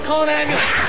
Conan!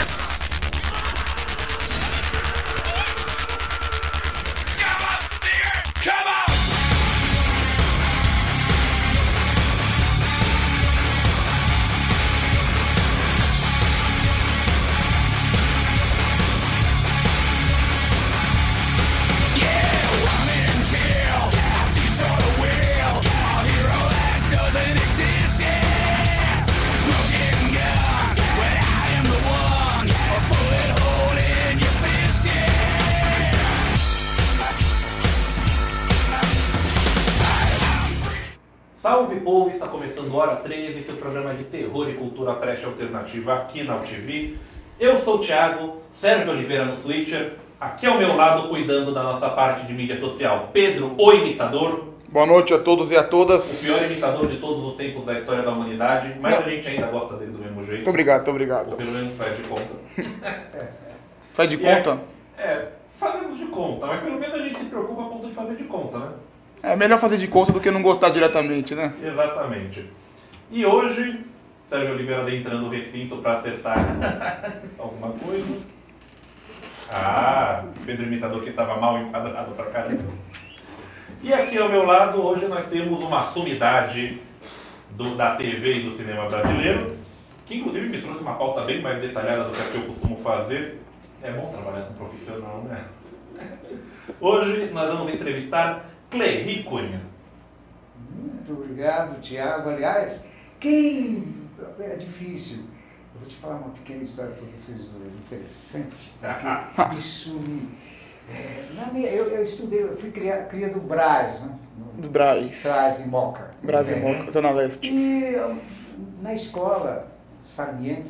Salve povo, está começando Hora 13, seu programa de terror e cultura trash alternativa aqui na UTV. Eu sou o Thiago, Sérgio Oliveira no Switcher, aqui ao meu lado cuidando da nossa parte de mídia social, Pedro, o imitador. Boa noite a todos e a todas. O pior imitador de todos os tempos da história da humanidade, mas a gente ainda gosta dele do mesmo jeito. Muito obrigado, muito obrigado. Ou pelo menos faz de conta. Faz de conta? Fazemos de conta, mas pelo menos a gente se preocupa a ponto de fazer de conta, né? É melhor fazer de conta do que não gostar diretamente, né? Exatamente. E hoje, Sérgio Oliveira adentrando o recinto para acertar alguma coisa. Ah, Pedro Imitador que estava mal enquadrado pra caramba. E aqui ao meu lado, hoje nós temos uma sumidade da TV e do cinema brasileiro, que inclusive me trouxe uma pauta bem mais detalhada do que a que eu costumo fazer. É bom trabalhar com um profissional, né? Hoje nós vamos entrevistar Clery Cunha. Muito obrigado, Thiago. Aliás, é difícil. Eu vou te falar uma pequena história para vocês dois, interessante. Porque isso me... eu estudei, eu fui criado no Brás, né? Do Brás. Brás e Moca. Brás e Moca, Zona Leste. E na escola, Sarmiento,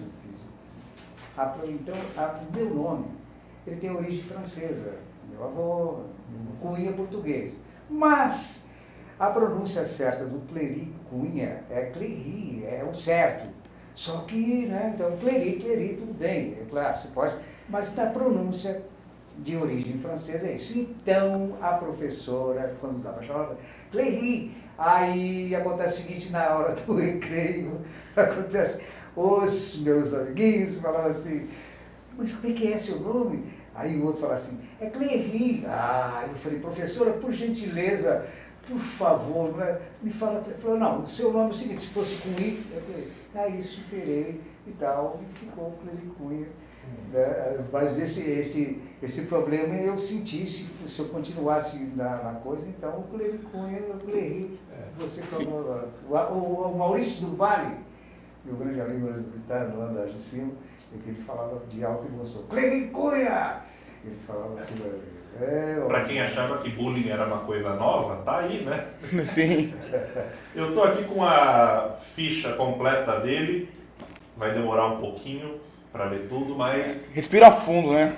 então, o meu nome, ele tem origem francesa. Meu avô, Cunha é português. Mas a pronúncia certa do Clery Cunha é Clery, é o certo. Só que, né, então, Clery, tudo bem, é claro, você pode, mas na pronúncia de origem francesa é isso. Então, a professora, quando dava chamava Clery, aí acontece o seguinte, na hora do recreio, acontece, os meus amiguinhos falavam assim, mas como é que é seu nome? Aí o outro fala assim, é Clery. Ah, eu falei, professora, por gentileza, por favor, me fala. Ele falou, não, o seu nome é o seguinte, se fosse com I, eu falei, aí superei e tal, e ficou Clery Cunha. Mas esse problema eu senti, se eu continuasse na coisa, então o Clery Cunha, o Clery, você falou, o Maurício do Vale, meu grande amigo militar lá da cima, que ele falava de alta emoção, Clery Cunha! Ele falava assim, Pra quem achava que bullying era uma coisa nova, tá aí, né? Sim. Eu tô aqui com a ficha completa dele, vai demorar um pouquinho pra ler tudo, mas... Respira fundo, né?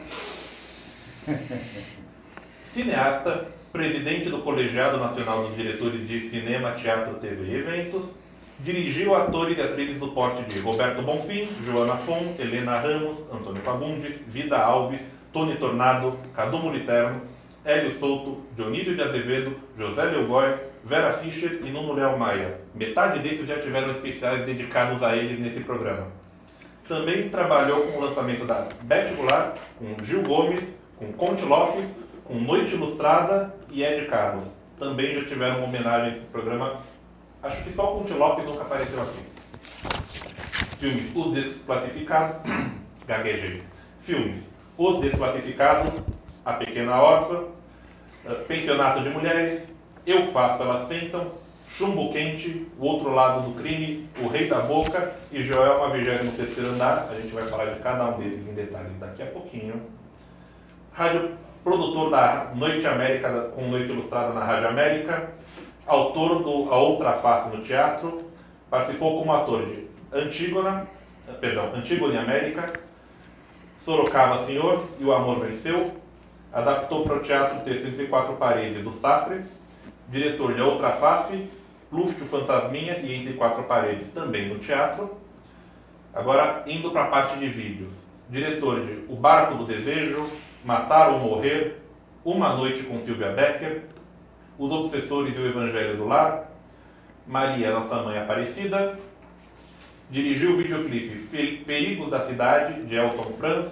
Cineasta, presidente do Colegiado Nacional dos Diretores de Cinema, Teatro, TV e Eventos, dirigiu atores e atrizes do porte de Roberto Bonfim, Joana Fon, Helena Ramos, Antônio Fagundes, Vida Alves, Tony Tornado, Cadu Moliterno, Hélio Souto, Dionísio de Azevedo, José Leogói, Vera Fischer e Nuno Léo Maia. Metade desses já tiveram especiais dedicados a eles nesse programa. Também trabalhou com o lançamento da Beth Goulart, com Gil Gomes, com Conte Lopes, com Noite Ilustrada e Ed Carlos. Também já tiveram uma homenagem nesse programa. Acho que só o Conte Lopes nunca apareceu aqui. Filmes Os Desclassificados, gaguejei. Filmes Os Desclassificados, A Pequena Órfã, Pensionato de Mulheres, Eu Faço, Elas Sentam, Chumbo Quente, O Outro Lado do Crime, O Rei da Boca e Joelma, 23º Andar. A gente vai falar de cada um desses em detalhes daqui a pouquinho. Produtor da Noite América, com Noite Ilustrada na Rádio América, autor do A Outra Face no Teatro, participou como ator de Antígona e América, Sorocaba Senhor e O Amor Venceu, adaptou para o teatro o texto Entre Quatro Paredes do Sartre, diretor de A Outra Face, Lúcio Fantasminha e Entre Quatro Paredes também no teatro. Agora indo para a parte de vídeos, diretor de O Barco do Desejo, Matar ou Morrer, Uma Noite com Silvia Becker, Os Obsessores e o Evangelho do Lar, Maria, Nossa Mãe Aparecida, Dirigiu o videoclipe Perigos da Cidade, de Elton Franz.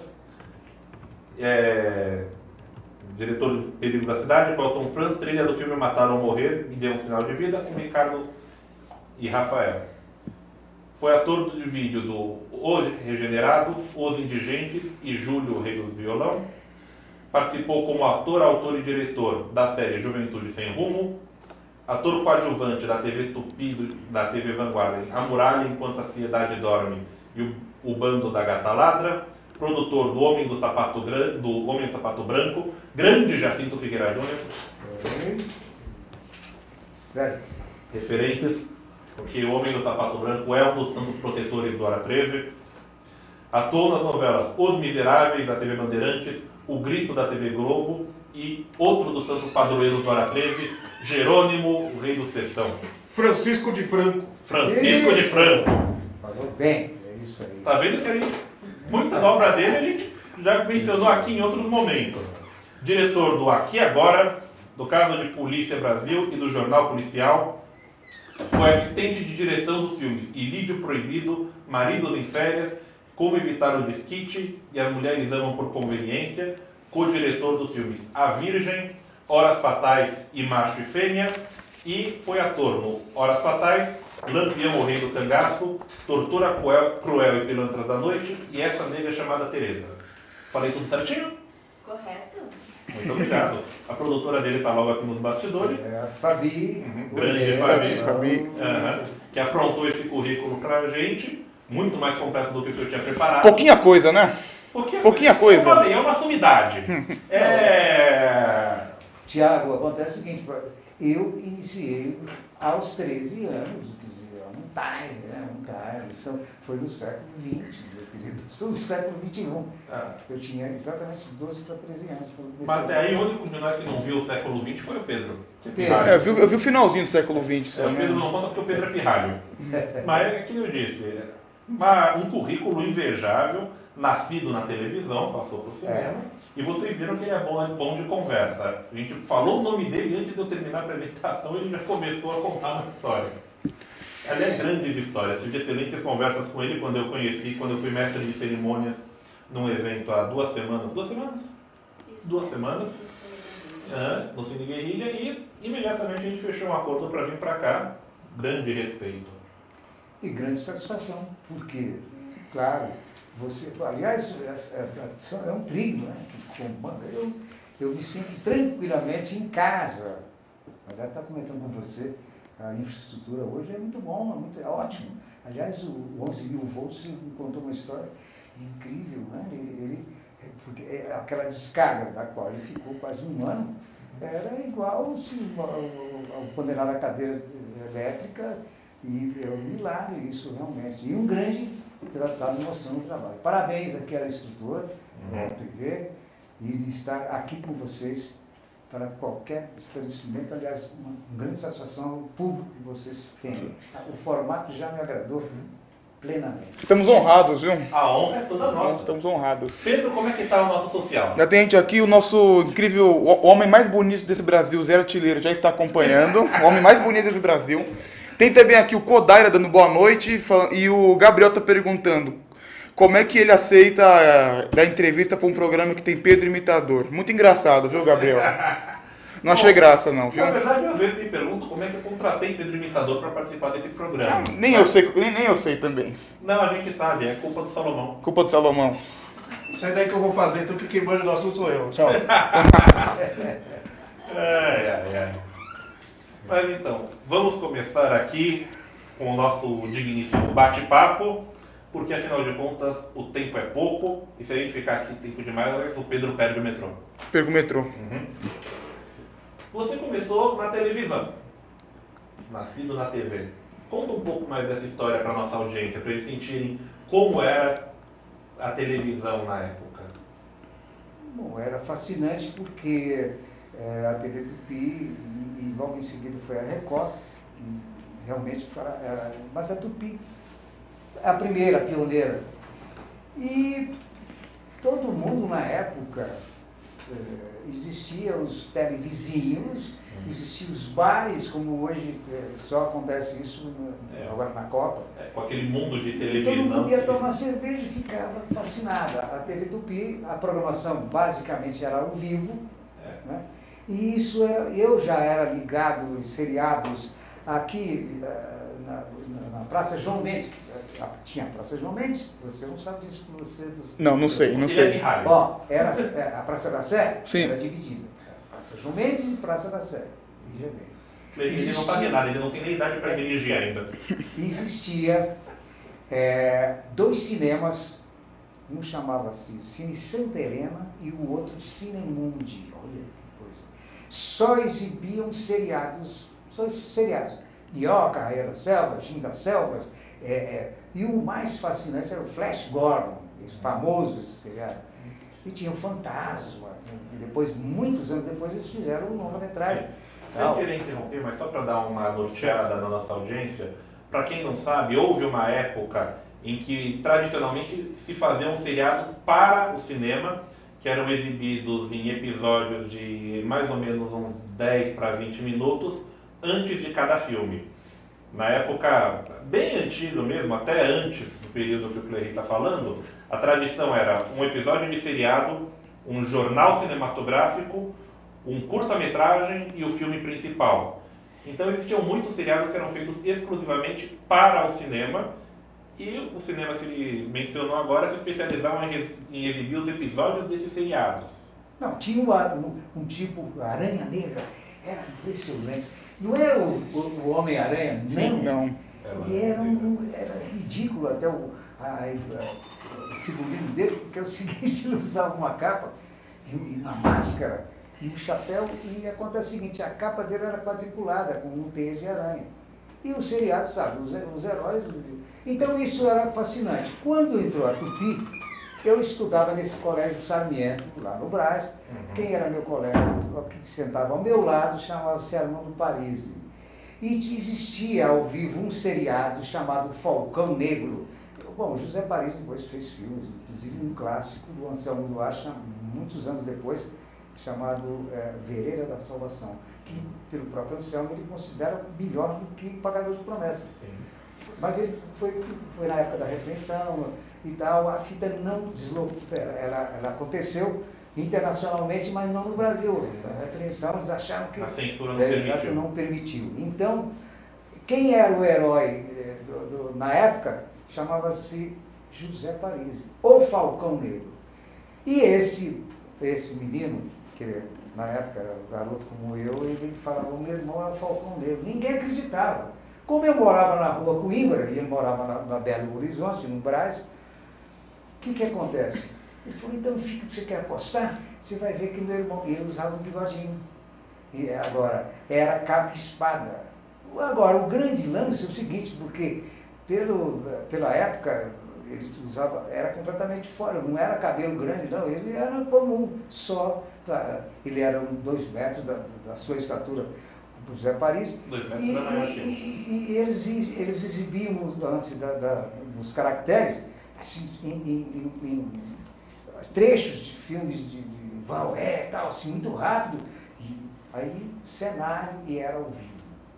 Diretor de Perigos da Cidade, Elton Franz. Trilha do filme Matar ou Morrer, Me Dê um Sinal de Vida, com Ricardo e Rafael. Foi ator de vídeo do O Regenerado, Os Indigentes e Júlio, Rei do Violão. Participou como ator, autor e diretor da série Juventude Sem Rumo. Ator coadjuvante da TV Tupi, da TV Vanguarda, em A Muralha Enquanto a Sociedade Dorme e o Bando da Gata Ladra. Produtor do Homem do Sapato Branco, grande Jacinto Figueira Júnior. Certo. Referências, porque o Homem do Sapato Branco é um dos santos protetores do Hora 13. Atuou nas novelas Os Miseráveis, da TV Bandeirantes, O Grito, da TV Globo, e outro dos santos padroeiros do Hora 13, Jerônimo, o Rei do Sertão. Francisco de Franco. Francisco de Franco. Falou bem, é isso aí. Tá vendo que a gente, muita da obra dele a gente já mencionou aqui em outros momentos. Diretor do Aqui Agora, do Caso de Polícia Brasil e do Jornal Policial. Foi assistente de direção dos filmes Ilídio Proibido, Maridos em Férias, Como Evitar o Desquite e As Mulheres Amam por Conveniência. Co-diretor dos filmes A Virgem, Horas Fatais e Macho e Fêmea. E foi ator no Horas Fatais, Lampião, o Rei do Cangaço, Tortura Cruel e Pilantras da Noite e Essa Negra Chamada Teresa. Falei tudo certinho? Correto. Muito obrigado. A produtora dele está logo aqui nos bastidores. É a Fabi. Grande Fabi. Que aprontou esse currículo pra gente, muito mais completo do que eu tinha preparado. Pouquinha coisa, né? Pouquinha coisa. Eu falei, é uma sumidade. Tiago, acontece o seguinte, eu iniciei aos 13 anos, quer dizer, um time, né? Foi no século XX, meu querido. Sou no século XXI. Eu tinha exatamente 12 para 13 anos. Mas até aí o único de nós que não viu o século XX foi o Pedro. Eu vi o finalzinho do século XX. O Pedro não conta porque o Pedro é pirralho. Mas é que eu disse, um currículo invejável, nascido na televisão, passou para o cinema, e vocês viram que ele é bom de conversa. A gente falou o nome dele antes de eu terminar a apresentação, ele já começou a contar uma história. Aliás, grandes histórias. Tive excelentes conversas com ele quando eu conheci, quando eu fui mestre de cerimônias num evento há 2 semanas. 2 semanas? Isso, 2 semanas. No Cine Guerrilha, e imediatamente a gente fechou um acordo para vir para cá. Grande respeito. E grande satisfação, porque, claro, você, aliás, é um trio, né? Que comanda. Eu me sinto tranquilamente em casa. Aliás, estava comentando com você, a infraestrutura hoje é muito bom, é ótimo. Aliás, o 11.000 volts me contou uma história incrível, né? Porque aquela descarga da qual ele ficou quase 1 ano era igual ao condenar a cadeira elétrica, e é um milagre isso realmente. E um grande tratado mostrando o trabalho. Parabéns aqui à estrutura da TV e de estar aqui com vocês para qualquer esclarecimento. Aliás, uma grande satisfação ao público que vocês têm. O formato já me agradou plenamente. Estamos honrados, viu? A honra é toda nossa. Estamos honrados. Pedro, como é que está o nosso social? Já tem gente aqui, o nosso incrível, o homem mais bonito desse Brasil, Zé Artilheiro, já está acompanhando. O homem mais bonito desse Brasil. Tem também aqui o Kodaira dando boa noite, e o Gabriel está perguntando como é que ele aceita dar entrevista para um programa que tem Pedro Imitador. Muito engraçado, viu, Gabriel? Não achei graça, não, viu? Na verdade, eu às vezes me pergunto como é que eu contratei Pedro Imitador para participar desse programa. Nem eu sei também. Não, a gente sabe, é culpa do Salomão. Culpa do Salomão. Isso é daí que eu vou fazer, então quem manja do assunto sou eu. Tchau. Mas então, vamos começar aqui com o nosso digníssimo bate-papo, porque afinal de contas o tempo é pouco, e se a gente ficar aqui tempo demais, o Pedro perde o metrô. Pega o metrô. Você começou na televisão, nascido na TV. Conta um pouco mais dessa história para a nossa audiência, para eles sentirem como era a televisão na época. Bom, era fascinante porque a TV Tupi, e logo em seguida foi a Record, e realmente era, mas a Tupi, a primeira, a pioneira. E todo mundo na época existiam os televizinhos, existiam os bares, como hoje só acontece isso agora na Copa. Com aquele mundo de E televisão. todo mundo ia tomar cerveja e ficava fascinado. A TV Tupi, a programação basicamente era ao vivo, né? E isso eu já era ligado em seriados aqui na Praça João Mendes. Tinha a Praça João Mendes, você não sabe disso, você... Não sei. Ó, era a Praça da Sé, Sim. era dividida. Praça João Mendes e Praça da Sé. Ele não sabe nada, ele não tem nem idade para dirigir ainda. Existia 2 cinemas, um chamava-se Cine Santa Helena e o outro Cinemundi. Olha que coisa. Só exibiam seriados, Nioca, Rainha da Selva, Jim das Selvas, e o mais fascinante era o Flash Gordon, esse famoso esse seriado. E tinha o Fantasma, e depois, muitos anos depois, eles fizeram um longa-metragem. Sem querer interromper, mas só para dar uma norteada na nossa audiência, para quem não sabe, houve uma época em que tradicionalmente se faziam seriados para o cinema, que eram exibidos em episódios de mais ou menos uns 10 para 20 minutos antes de cada filme. Na época bem antiga mesmo, até antes do período que o Clery está falando, a tradição era um episódio de seriado, um jornal cinematográfico, um curta-metragem e o filme principal. Então existiam muitos seriados que eram feitos exclusivamente para o cinema, e os cinemas que ele mencionou agora se especializavam em exibir os episódios desses seriados. Não, tinha um tipo, Aranha Negra, era impressionante. Não era o Homem-Aranha, não. Ele era ridículo até o figurino dele, porque é o seguinte, ele usava uma capa e uma máscara e um chapéu, e acontece o seguinte, a capa dele era quadriculada, com um teias de aranha. E os seriados, sabe, os heróis. Então isso era fascinante. Quando entrou a Tupi, eu estudava nesse colégio Sarmiento, lá no Brás. Quem era meu colega, que sentava ao meu lado, chamava-se Armando Parisi. E existia ao vivo um seriado chamado Falcão Negro. Bom, José Parisi depois fez filmes, inclusive um clássico do Anselmo Duarte, muitos anos depois, chamado Vereira da Salvação, que pelo próprio Anselmo ele considera melhor do que Pagador de Promessas. Mas ele foi na época da repreensão e tal, a fita não deslocou, ela aconteceu internacionalmente, mas não no Brasil. A repreensão, eles acharam que... A censura não permitiu. Não permitiu. Então, quem era o herói na época chamava-se José Parisi, o Falcão Negro. E esse menino, que na época era um garoto como eu, ele falava, o meu irmão é o Falcão Negro. Ninguém acreditava. Como eu morava na rua Coimbra, e ele morava na Belo Horizonte, no Brás, o que acontece? Ele falou, então, filho, você quer apostar? Você vai ver que meu irmão, ele usava um bigodinho. E agora, era capa e espada. Agora, o grande lance é o seguinte, porque pela época, ele usava, era completamente fora, não era cabelo grande, não, ele era comum, só, ele era 2 metros da sua estatura, o José Parisi. 2 metros e eles exibiam antes dos caracteres, assim, em trechos de filmes de Valé e tal, assim, muito rápido. E aí, cenário, e era ao vivo.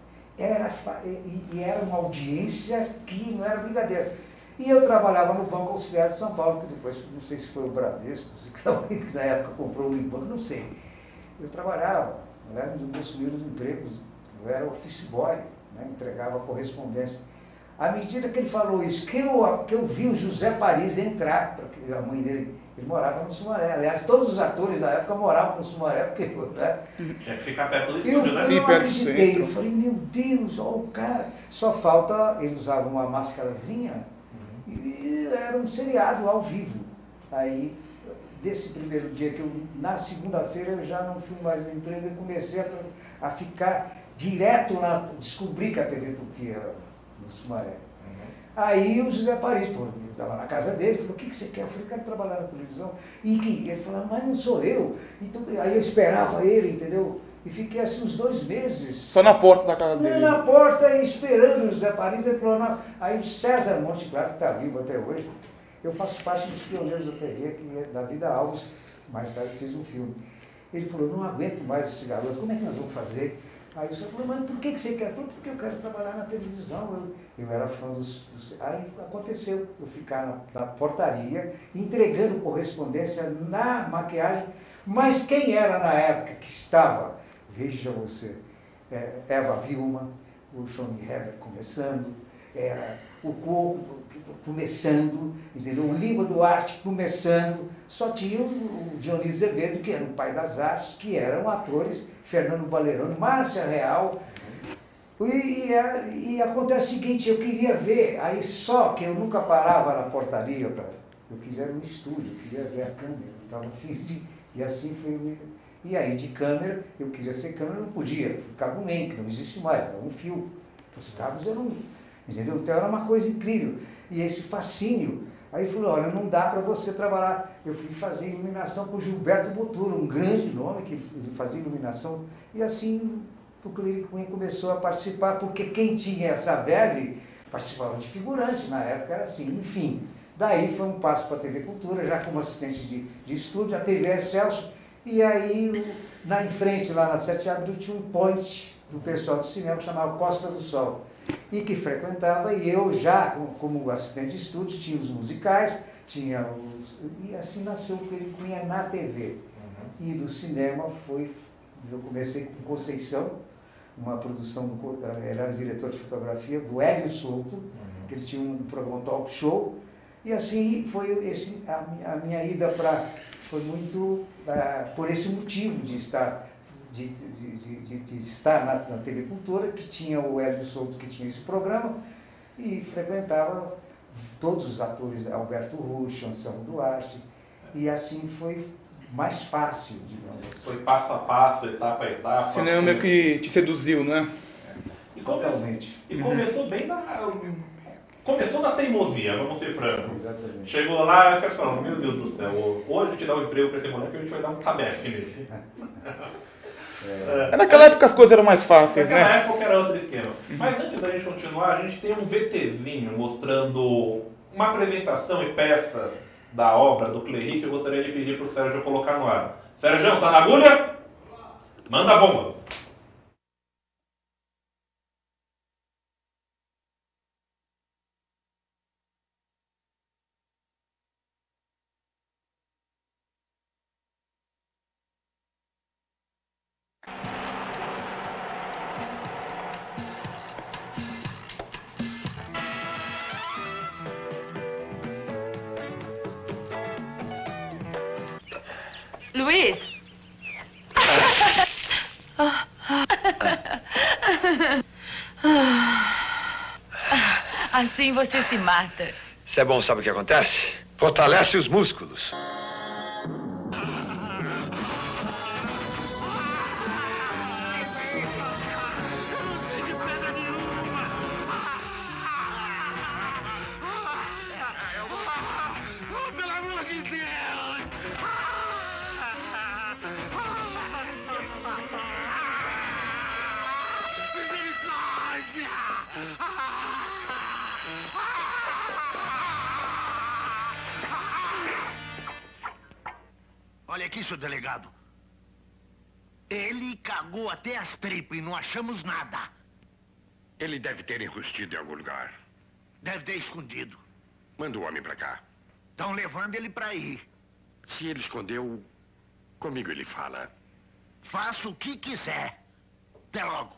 Era uma audiência que não era brincadeira. E eu trabalhava no Banco Auxiliar de São Paulo, que depois, não sei se foi o Bradesco, que na época comprou o Banco, não sei. Eu trabalhava, era um dos meus primeiros empregos, eu era office boy, né, entregava correspondência. À medida que ele falou isso, que eu vi o José Parisi entrar, porque a mãe dele, ele morava no Sumaré. Aliás, todos os atores da época moravam no Sumaré, porque... Né, tinha que ficar perto do estúdio, né? Eu não acreditei, eu falei, meu Deus, olha o cara. Só falta, ele usava uma máscarazinha e era um seriado ao vivo. Aí, desse primeiro dia que na segunda-feira eu já não fui mais no emprego e comecei a ficar direto descobri que a TV Tupi era no Sumaré. Aí o José Parisi, eu estava na casa dele, falou, o que você quer? Eu falei, quero trabalhar na televisão. E ele falou, mas não sou eu. Aí eu esperava ele, entendeu? E fiquei assim uns 2 meses. Só na porta da casa dele. Na porta, esperando o José Parisi. Ele falou, não. Aí o César Monte Claro, que está vivo até hoje, eu faço parte dos pioneiros da TV, que é da Vida Alves, mais tarde fez um filme. Ele falou, não aguento mais esse garoto, como é que nós vamos fazer? Aí o senhor falou, mas por que você quer? Eu falei, porque eu quero trabalhar na televisão, eu era fã dos... Aí aconteceu, eu ficar na portaria, entregando correspondência na maquiagem, mas quem era na época que estava, veja você, Eva Vilma, o Johnny Herbert começando, era o Coco começando, entendeu? O Lima Duarte começando, só tinha o Dionísio Azevedo, que era o pai das artes, que eram atores, Fernando Valerano, Márcia Real. E acontece o seguinte, eu queria ver, aí só que eu nunca parava na portaria, eu queria ir no estúdio, eu queria ver a câmera, eu estava afim e assim foi. E aí de câmera, eu queria ser câmera, não podia, ficava um que não existe mais, era um fio. Os cabos eram, entendeu? Então era uma coisa incrível. E esse fascínio, aí falou, olha, não dá para você trabalhar. Eu fui fazer iluminação com o Gilberto Botura, um grande nome, que ele fazia iluminação. E assim o Clery Cunha começou a participar, porque quem tinha essa verve participava de figurante, na época era assim, enfim. Daí foi um passo para a TV Cultura, já como assistente de estúdio, a TV Excelsior. E aí, em frente, lá na 7 de Abril, tinha um point do pessoal do cinema que chamava Costa do Sol. E que frequentava, e eu já, como assistente de estúdio, tinha os musicais, e assim nasceu o Clery Cunha na TV. E do cinema eu comecei com Conceição, uma produção, ele era diretor de fotografia, do Hélio Souto, que ele tinha um programa talk show, e assim foi a minha ida foi muito por esse motivo de estar na TV Cultura, que tinha o Hélio Souto, que tinha esse programa, e frequentava todos os atores, Alberto Rucho, Anselmo Duarte, e assim foi mais fácil, digamos assim. Foi passo a passo, etapa a etapa. O cinema meio que te seduziu, né? Totalmente. E começou bem começou na teimosia, vamos ser francos. Exatamente. Chegou lá e os caras falaram, meu Deus do céu, ou a gente dá um emprego para esse moleque ou a gente vai dar um cabefe nele. Naquela época as coisas eram mais fáceis, Naquela né? época era outro esquema. Mas antes da gente continuar, a gente tem um VTzinho mostrando uma apresentação e peças da obra do Clery que eu gostaria de pedir para o Sérgio colocar no ar. Sérgio, tá na agulha? Manda a bomba! Luiz? Assim você se mata. Isso é bom, sabe o que acontece? Fortalece os músculos. Olha aqui, seu delegado. Ele cagou até as tripas e não achamos nada. Ele deve ter enrustido em algum lugar. Deve ter escondido. Manda o homem pra cá. Estão levando ele pra aí. Se ele escondeu, comigo ele fala. Faça o que quiser. Até logo.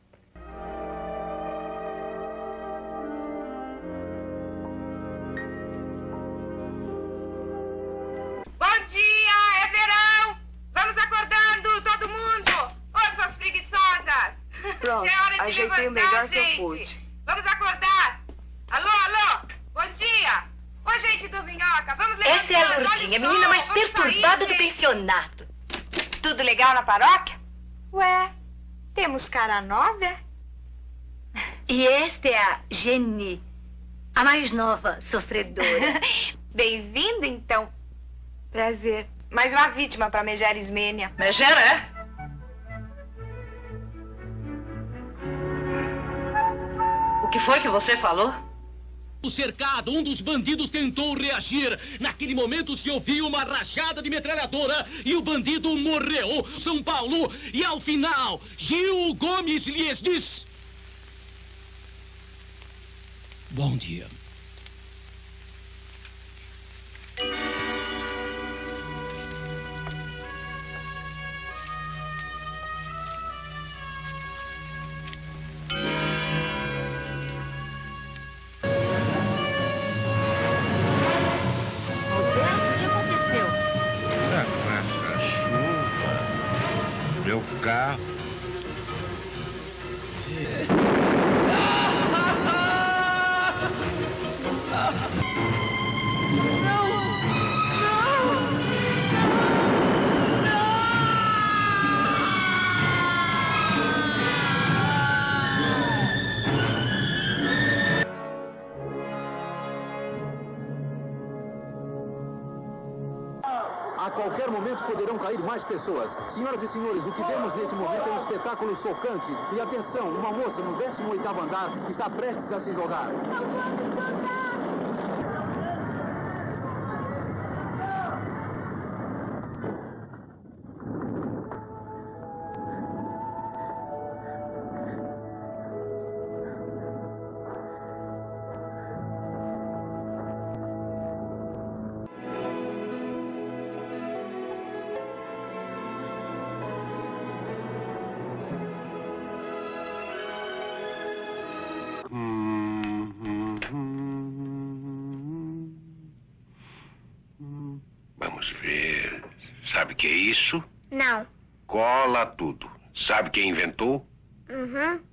Bom dia, é verão! Vamos acordando, todo mundo! Ô, suas preguiçosas! Pronto, Já é hora de ajeitei o levantar, melhor que eu gente. pude. Vamos acordar! Alô, alô! Bom dia! Ô, gente do Vinhoca, vamos levantar! Essa é a Lourdinha, a menina mais perturbada do pensionato. Tudo legal na paróquia? Ué, temos cara nova, é? E esta é a Geni, a mais nova sofredora. Bem-vinda, então. Prazer. Mais uma vítima para Megera Ismênia. Megera, é? O que foi que você falou? Cercado, um dos bandidos tentou reagir. Naquele momento se ouviu uma rajada de metralhadora e o bandido morreu. São Paulo. E ao final, Gil Gomes lhes diz: bom dia. Meu carro. A qualquer momento poderão cair mais pessoas. Senhoras e senhores, o que vemos neste momento é um espetáculo chocante. E atenção, uma moça no 18º andar está prestes a se jogar. Vamos ver. Sabe o que é isso? Não. Cola tudo. Sabe quem inventou? Uhum.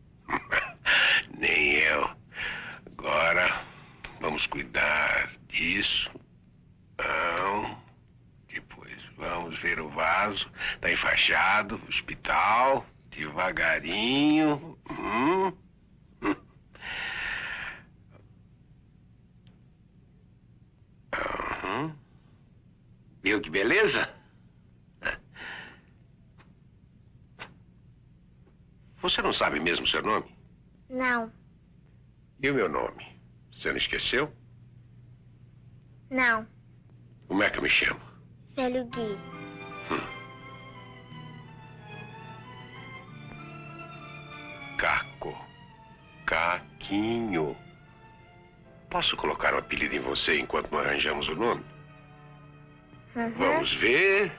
Nem eu. Agora, vamos cuidar disso. Não. Depois, vamos ver o vaso. Tá enfaixado. Hospital. Devagarinho. Uhum. Viu que beleza? Você não sabe mesmo seu nome? Não. E o meu nome? Você não esqueceu? Não. Como é que eu me chamo? Velho Gui. Caco. Caquinho. Posso colocar um apelido em você enquanto não arranjamos o nome? Uhum. Vamos ver.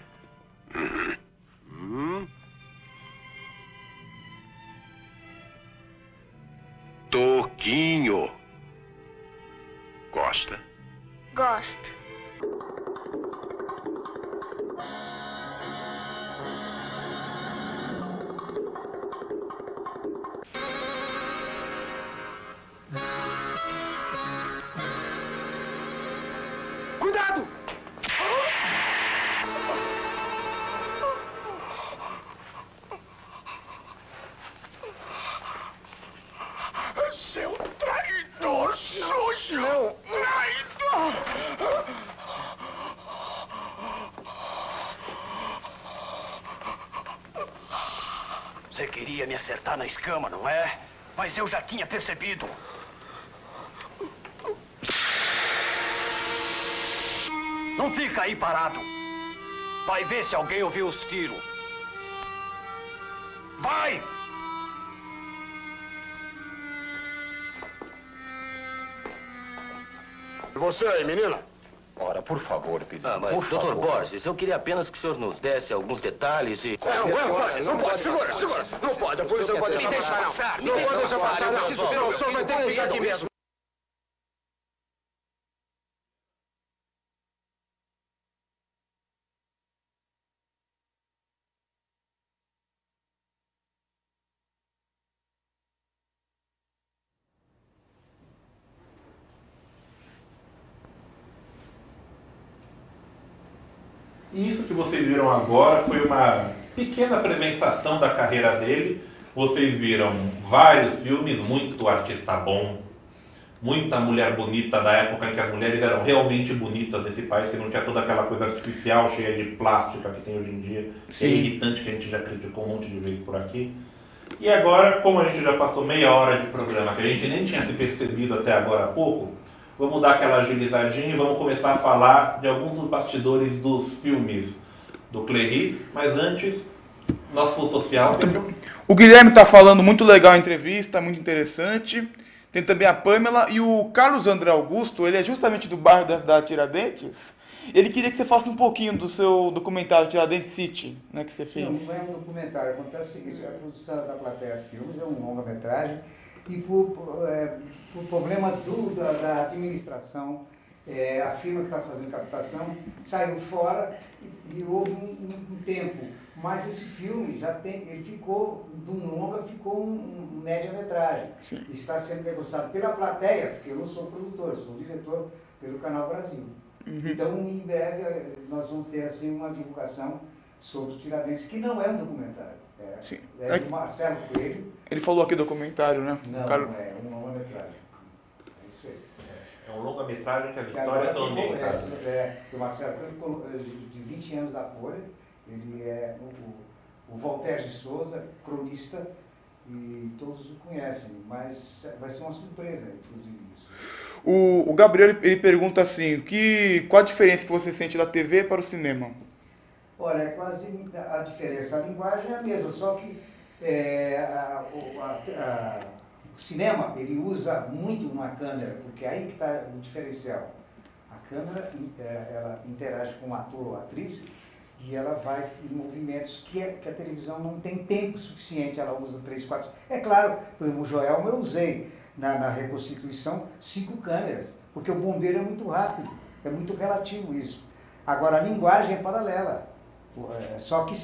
Toquinho. Gosta? Gosto. Cuidado! Seu traidor sujo! Não! Traidor! Você queria me acertar na escama, não é? Mas eu já tinha percebido. Não fica aí parado. Vai ver se alguém ouviu os tiros. Vai! Você aí, menina? Ora, por favor, Pedro. Mas, Dr. Borges, eu queria apenas que o senhor nos desse alguns detalhes e... Não pode, segura. Não pode, a polícia não pode deixar passar. Não pode deixar passar, não. O senhor vai ter que deixar aqui mesmo. E isso que vocês viram agora foi uma pequena apresentação da carreira dele. Vocês viram vários filmes, muito artista bom, muita mulher bonita da época em que as mulheres eram realmente bonitas nesse país, que não tinha toda aquela coisa artificial, cheia de plástica que tem hoje em dia. Sim. É irritante, que a gente já criticou um monte de vezes por aqui. E agora, como a gente já passou meia hora de programa, que a gente nem tinha se percebido até agora há pouco, vamos dar aquela agilizadinha e vamos começar a falar de alguns dos bastidores dos filmes do Cléry. Mas antes, nosso social... O Guilherme tá falando muito legal a entrevista, muito interessante. Tem também a Pamela e o Carlos André Augusto, ele é justamente do bairro da cidade de Tiradentes. Ele queria que você faça um pouquinho do seu documentário Tiradentes City, né, que você fez. Não é um documentário, acontece o seguinte, a produção da Plateia Filmes é um longa-metragem e por problema da administração, a firma que está fazendo captação saiu fora e houve um tempo. Mas esse filme ele ficou, de um longa, ficou um média-metragem. Está sendo negociado pela plateia, porque eu não sou produtor, eu sou diretor pelo Canal Brasil. Então, em breve, nós vamos ter assim, uma divulgação sobre o Tiradentes, que não é um documentário. É do Marcelo Coelho. Ele falou aqui documentário, né? Não, é um longa-metragem. É isso aí. É um longa-metragem que as histórias são ambientadas. Do Marcelo Coelho, de 20 anos da Folha. Ele é o Walter de Souza, cronista, e todos o conhecem, mas vai ser uma surpresa, inclusive, isso. O Gabriel ele pergunta assim, qual a diferença que você sente da TV para o cinema? Olha, é quase a diferença. A linguagem é a mesma, só que o cinema ele usa muito uma câmera, porque aí que está o diferencial. A câmera ela interage com o ator ou atriz e ela vai em movimentos que a televisão não tem tempo suficiente, ela usa 3, 4... É claro, por exemplo, o Joelma eu usei na reconstituição 5 câmeras, porque o bombeiro é muito rápido, é muito relativo isso. Agora, a linguagem é paralela, só que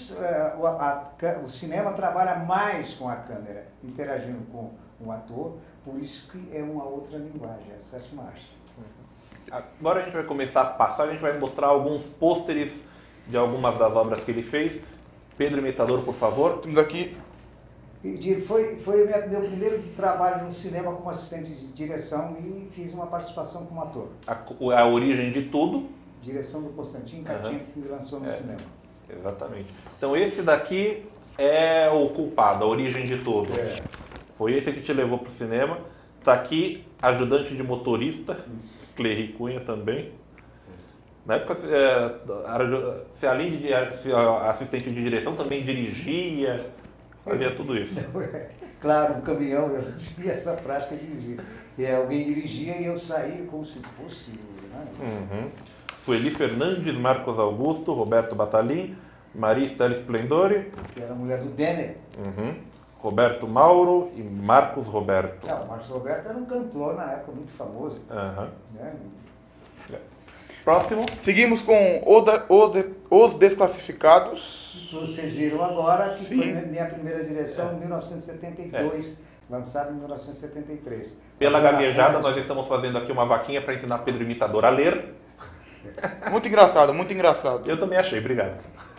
o cinema trabalha mais com a câmera, interagindo com o ator, por isso que é uma outra linguagem, é a sétima arte. Agora a gente vai começar a passar, a gente vai mostrar alguns pôsteres de algumas das obras que ele fez. Pedro Imitador, por favor. Temos aqui. Foi meu primeiro trabalho no cinema como assistente de direção e fiz uma participação como ator. A origem de tudo. Direção do Constantino Catinha, que lançou no cinema. Exatamente. Então esse daqui é o culpado, a origem de tudo. Foi esse que te levou para o cinema. Está aqui, ajudante de motorista, Cléry Cunha também. Na época, você além de assistente de direção, também dirigia, fazia tudo isso. Claro, um caminhão, eu tinha essa prática de dirigir. Alguém dirigia e eu saía como se fosse... Sueli Fernandes, Marcos Augusto, Roberto Batalin, Maria Estela Splendore. Que era a mulher do Denner. Roberto Mauro e Marcos Roberto. O Marcos Roberto era um cantor na época muito famoso. Né? Próximo. Seguimos com Os Desclassificados. Vocês viram agora que foi minha primeira direção em 1972, lançado em 1973. Pela gaguejada, nós estamos fazendo aqui uma vaquinha para ensinar Pedro Imitador a ler. Muito engraçado, muito engraçado. Eu também achei, obrigado.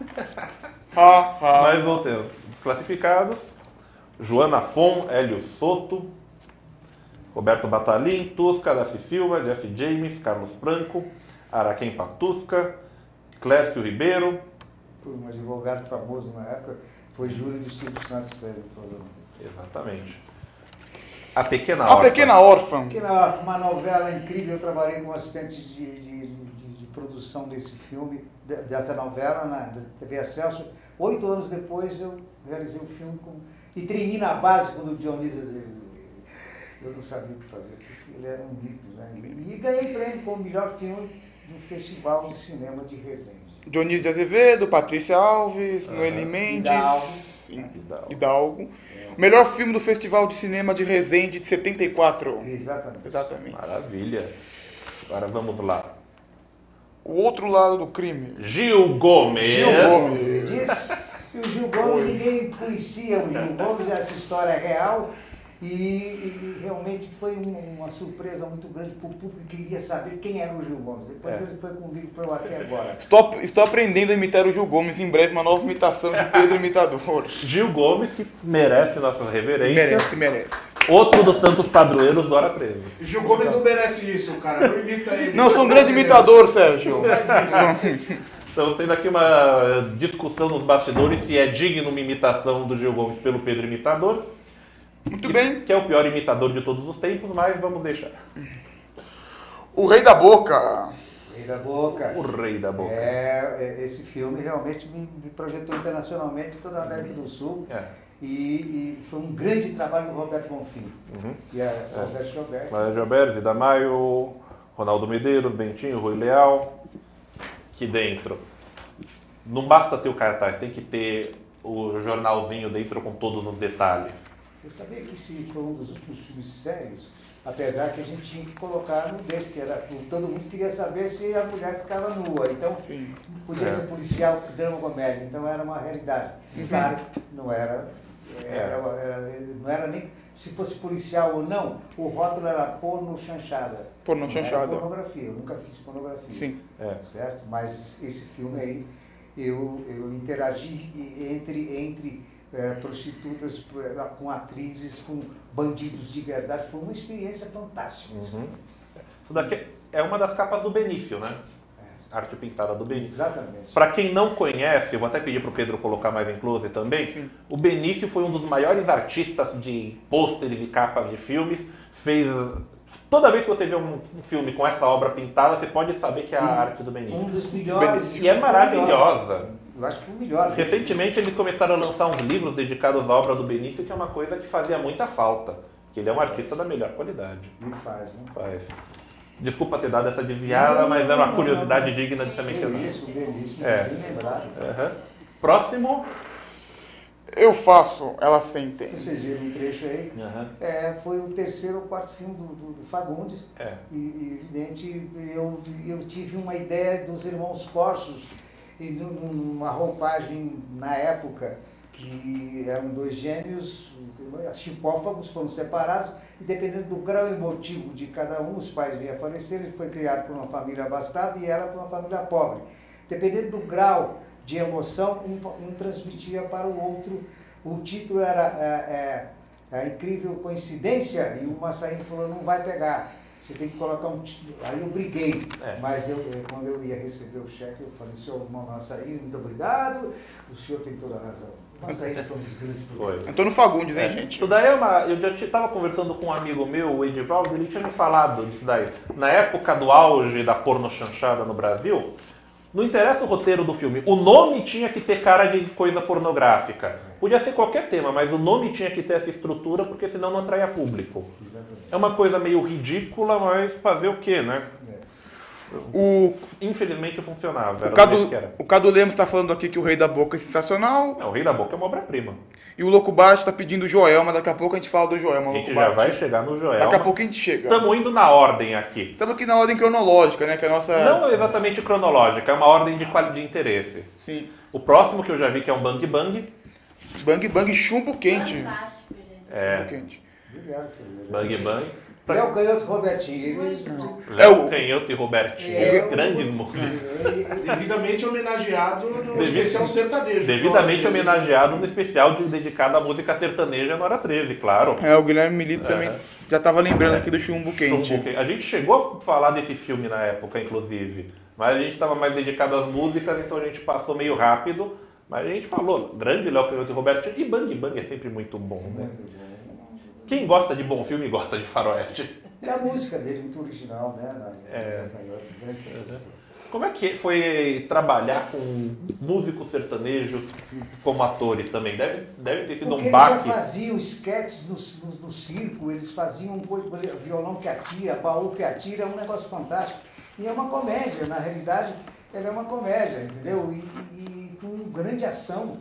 Mas voltemos. Desclassificados. Joana Fon, Hélio Soto, Roberto Batalin, Tusca, Darcy Silva, Jesse James, Carlos Franco, Araquém Patusca, Clécio Ribeiro. Foi um advogado famoso na época, foi júri do Silvio Santos que fez o programa. Exatamente. A Pequena Órfã. A Pequena Órfã. Uma novela incrível, eu trabalhei como assistente de produção desse filme, dessa novela na TV Excelsior. 8 anos depois eu realizei o filme e tremi na base quando o Dionísio... Eu não sabia o que fazer, porque ele era um mito, né? E ganhei prêmio como melhor filme do Festival de Cinema de Resende. Dionísio de Azevedo, Patrícia Alves, Noeli Mendes, Hidalgo. Melhor filme do Festival de Cinema de Resende de 74. Exatamente. Maravilha. Agora vamos lá. O outro lado do crime. Gil Gomes. O Gil Gomes, ninguém conhecia o Gil Gomes, essa história é real. E realmente foi uma surpresa muito grande para o público que queria saber quem era o Gil Gomes. Depois ele foi comigo para eu aqui agora. Estou aprendendo a imitar o Gil Gomes, em breve uma nova imitação de Pedro Imitador. Gil Gomes, que merece nossas reverências. Merece. Outro dos santos padroeiros do Hora 13. Gil Gomes não merece isso, cara. Não imita ele. Não, sou um grande imitador, Sérgio. Não faz isso. Então, sendo aqui uma discussão nos bastidores se é digno uma imitação do Gil Gomes pelo Pedro Imitador. Muito bem. Que é o pior imitador de todos os tempos, mas vamos deixar. O Rei da Boca. Rei da Boca. O Rei da Boca. Esse filme realmente me projetou internacionalmente em toda a América do Sul. E foi um grande trabalho do Roberto Bonfim. E a Roberto Gilberto. Roberto Gilberto, Vida Maio, Ronaldo Medeiros, Bentinho, Rui Leal. Aqui dentro. Não basta ter o cartaz, tem que ter o jornalzinho dentro com todos os detalhes. Você sabia que esse foi um dos últimos filmes sérios? Apesar que a gente tinha que colocar no dedo, porque todo mundo queria saber se a mulher ficava nua. Então, podia ser policial, drama, comédia. Então, era uma realidade. Claro, não era nem se fosse policial ou não, o rótulo era porno chanchada. Porno chanchada. Pornografia, eu nunca fiz pornografia. Sim. Certo? Mas esse filme aí, eu interagi entre prostitutas com atrizes, com bandidos de verdade. Foi uma experiência fantástica. Isso daqui é uma das capas do Benício, né? Arte pintada do Benício. Exatamente. Para quem não conhece, eu vou até pedir para o Pedro colocar mais em close também, o Benício foi um dos maiores artistas de pôsteres e capas de filmes. Toda vez que você vê um filme com essa obra pintada, você pode saber que é a arte do Benício. Um dos melhores. E é maravilhosa. Eu acho que foi o melhor. Recentemente eles começaram a lançar uns livros dedicados à obra do Benício, que é uma coisa que fazia muita falta. Porque ele é um artista da melhor qualidade. Ele faz, né? Faz. Desculpa ter dado essa desviada, mas era uma curiosidade digna de ser mencionada. Isso, bem lembrado. Próximo. Eu faço, ela sentem. Vocês viram um trecho aí? Foi o terceiro ou quarto filme do Fagundes. E evidente, eu tive uma ideia dos irmãos Corsos, e numa roupagem na época, que eram dois gêmeos, chipófagos, foram separados, e dependendo do grau emotivo de cada um, os pais vinham a falecer, ele foi criado por uma família abastada e ela por uma família pobre. Dependendo do grau de emoção, um transmitia para o outro. O título era A Incrível Coincidência, e o Massaíno falou, não vai pegar, você tem que colocar um título. Aí eu briguei, mas quando eu ia receber o cheque, eu falei, senhor Massaíno, muito obrigado, o senhor tem toda a razão. Massaíno foi um dos grandes problemas. Antônio Fagundes, hein, gente? Isso daí eu já estava conversando com um amigo meu, o Edivaldo, ele tinha me falado disso daí. Na época do auge da porno chanchada no Brasil, não interessa o roteiro do filme, o nome tinha que ter cara de coisa pornográfica. Podia ser qualquer tema, mas o nome tinha que ter essa estrutura, porque senão não atraía público. É uma coisa meio ridícula, mas fazer o quê, né? Infelizmente funcionava. O Cadu Lemos está falando aqui que o Rei da Boca é sensacional. O Rei da Boca é uma obra-prima. E o Louco Baixo está pedindo o Joelma, daqui a pouco a gente fala do Joelma. A gente já vai chegar no Joelma. Daqui a pouco a gente chega. Estamos indo na ordem aqui. Estamos aqui na ordem cronológica, né? Que é a nossa... Não exatamente cronológica, é uma ordem de interesse. Sim. O próximo que eu já vi que é um Bang Bang. Bang Bang chumbo quente. Fantástico, gente. Chumbo quente. Obrigado, Bang Bang. Léo Canhoto e Robertinho. Léo Canhoto e Robertinho. Grandes músicos. Devidamente homenageado no especial sertanejo. Devidamente homenageado no especial dedicado à música sertaneja no Hora 13, claro. O Guilherme Milito também já estava lembrando aqui do Chumbo Quente. A gente chegou a falar desse filme na época, inclusive. Mas a gente estava mais dedicado às músicas, então a gente passou meio rápido. Mas a gente falou, grande Léo Canhoto e Robertinho. E Bang Bang é sempre muito bom, né? Quem gosta de bom filme gosta de faroeste. E a música dele, muito original, né? Como é que foi trabalhar com músicos sertanejos como atores também? Deve ter sido porque um baque. Eles já faziam esquetes no circo, eles faziam violão que atira, baú que atira, é um negócio fantástico. E é uma comédia, na realidade, ela é uma comédia, entendeu? E com grande ação.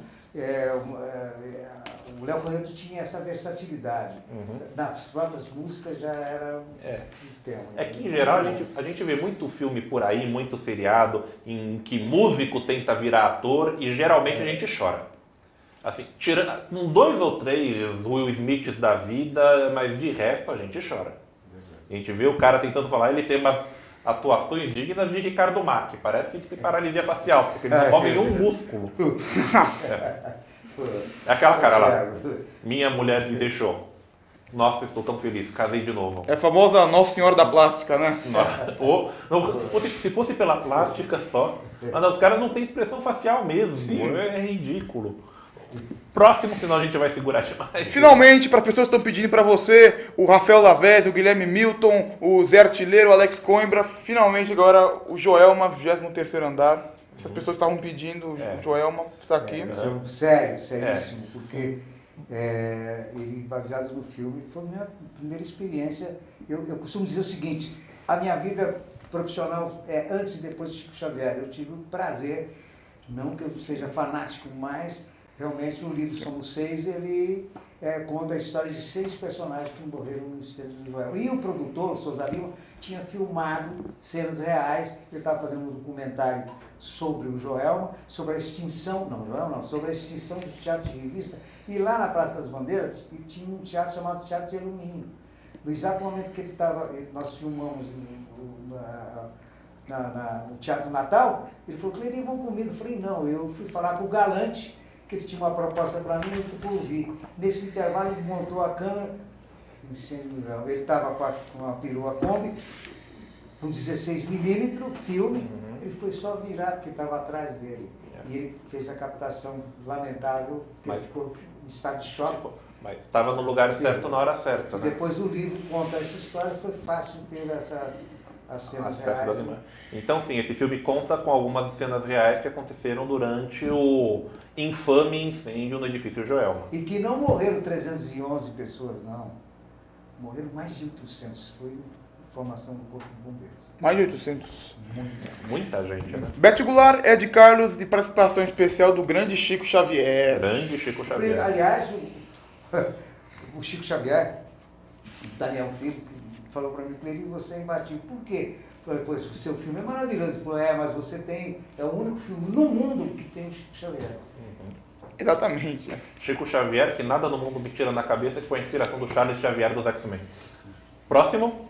O Léo Canhoto tinha essa versatilidade. Nas próprias músicas já era um tema. É que, em geral, a gente vê muito filme por aí, muito seriado, em que músico tenta virar ator e geralmente a gente chora. Assim, com 2 ou 3 Will Smiths da vida, mas de resto a gente chora. A gente vê o cara tentando falar, ele tem umas atuações dignas de Ricardo Mack. Parece que ele tem paralisia facial, porque ele não move nenhum músculo. É aquela cara lá, minha mulher me deixou. Nossa, estou tão feliz, casei de novo. É a famosa Nossa Senhora da Plástica, né? Se fosse pela plástica só. Mas os caras não têm expressão facial mesmo. É ridículo. Próximo, senão a gente vai segurar demais. Finalmente, para as pessoas que estão pedindo para você, o Rafael Lavezzi, o Guilherme Milton, o Zé Artilheiro, o Alex Coimbra, finalmente agora o Joelma, 23º andar. Essas pessoas estavam pedindo, o Joelma está aqui. Seríssimo, porque ele, baseado no filme, foi a minha primeira experiência. Eu costumo dizer o seguinte, a minha vida profissional é antes e depois de Chico Xavier. Eu tive o prazer, não que eu seja fanático, mas realmente no livro Somos Seis, ele conta a história de 6 personagens que morreram no Estreito de Joelma. E o produtor, Souza Lima, tinha filmado cenas reais, ele estava fazendo um documentário sobre o Joelma, sobre a extinção, sobre a extinção do teatro de revista, e lá na Praça das Bandeiras tinha um teatro chamado Teatro de Alumínio. No exato momento que ele estava, nós filmamos no Teatro Natal, ele falou, Cleirinho, vão comigo. Eu falei, não, eu fui falar com o Galante, que ele tinha uma proposta para mim, eu fui ouvir. Nesse intervalo ele montou a câmera, incêndio, ele estava com uma perua Kombi, com 16mm, filme, ele foi só virar, porque estava atrás dele. E ele fez a captação lamentável, que ele ficou em estado de choque. Mas estava no lugar certo na hora certa, né? Depois o livro conta essa história, foi fácil ter as cenas reais. Então, sim, esse filme conta com algumas cenas reais que aconteceram durante o infame incêndio no edifício Joelma. E que não morreram 311 pessoas, não. Morreram mais de 800. Foi informação do Corpo de Bombeiros. Mais de 800. Muita gente, né? Bete Goulart, Ed Carlos e participação especial do grande Chico Xavier. Grande Chico Xavier. Aliás, o Chico Xavier, o Daniel Filho, falou para mim, Cleirinho, você é imbatível. Por quê? Eu falei, pois o seu filme é maravilhoso. Ele falou, mas você é o único filme no mundo que tem o Chico Xavier. Exatamente. Chico Xavier, que nada no mundo me tira na cabeça, que foi a inspiração do Charles Xavier dos X-Men. Próximo.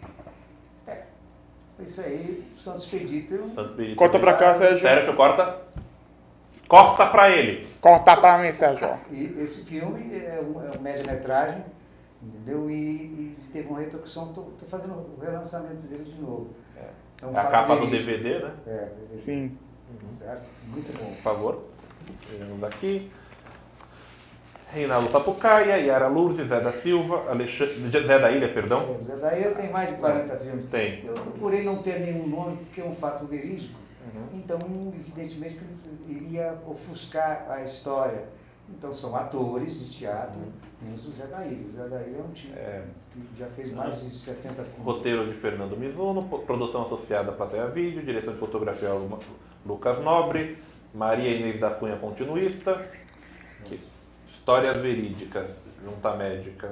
Isso aí, Santos Expedito. Corta pra cá, Sérgio. Sérgio, corta. Corta pra ele. Corta pra mim, Sérgio. E esse filme é uma média-metragem, entendeu? E teve uma repercussão, estou fazendo o relançamento dele de novo. É a capa do DVD, né? DVD. Sim. Certo? Muito bom. Por favor. Vemos aqui. Reinaldo Sapucaia, Yara Lourdes, Zé da Silva, Zé da Ilha, perdão. Zé da Ilha tem mais de 40 filmes. Tem. Eu procurei não ter nenhum nome, porque é um fato verídico. Então, evidentemente, que iria ofuscar a história. Então, são atores de teatro, menos o Zé da Ilha. O Zé da Ilha é um time que já fez mais de 70 filmes. Roteiro de Fernando Mizuno, produção associada Plateia Vídeo, direção de fotografia Lucas Nobre, Maria Inês da Cunha, continuista. Histórias verídicas, junta médica.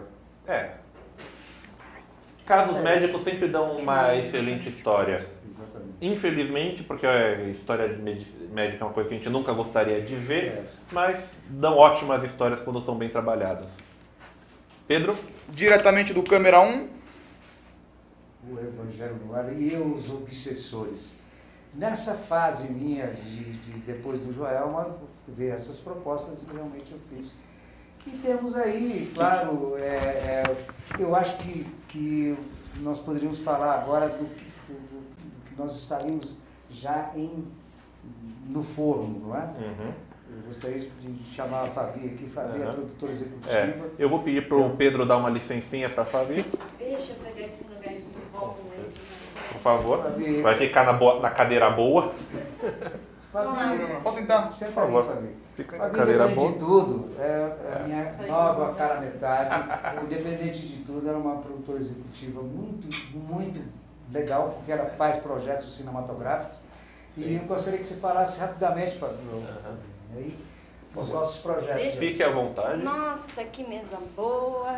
Casos médicos sempre dão uma excelente história. Infelizmente, porque a história médica é uma coisa que a gente nunca gostaria de ver, mas dão ótimas histórias quando são bem trabalhadas. Pedro? Diretamente do Câmera 1. O Evangelho no Ar e os Obsessores. Nessa fase minha, depois do Joelma, ver essas propostas, realmente eu fiz. E temos aí, claro, eu acho que nós poderíamos falar agora do que nós estaríamos já no forno, não é? Eu gostaria de chamar a Fabi aqui. Fabi é a produtora executiva. Eu vou pedir para o Pedro dar uma licencinha para a Fabi. Deixa eu pegar esse lugarzinho bom, né? Por favor. Fabi. Vai ficar na cadeira boa. Fabi, pode sentar, por favor. Fabi. Fica na Fabi, cadeira independente boa. de tudo, é a minha nova cara metade. Independente de tudo, ela é uma produtora executiva muito, muito legal, porque ela faz projetos cinematográficos. E eu gostaria que você falasse rapidamente, Fabi, aí, os nossos projetos. Fique à vontade. Nossa, que mesa boa.